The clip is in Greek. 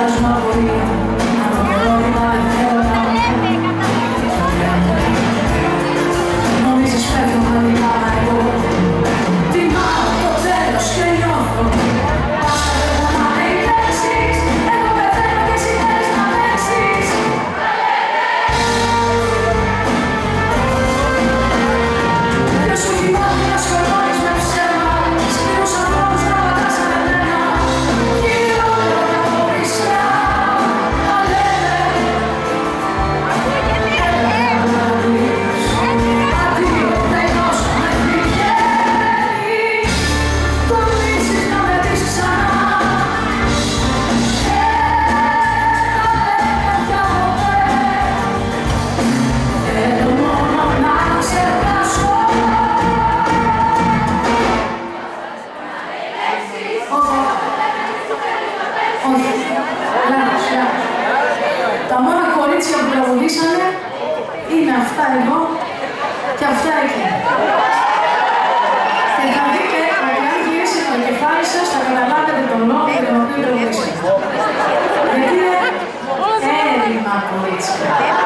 Τα μόνα κορίτσια που τραγουδήσανε είναι αυτά εδώ και αυτά εκεί. Και θα δείτε ότι αν γυρίσετε το κεφάλι σας θα καταλάβετε τον λόγο για τον οποίο τραγουδήσατε. Γιατί είναι έρημα κορίτσια.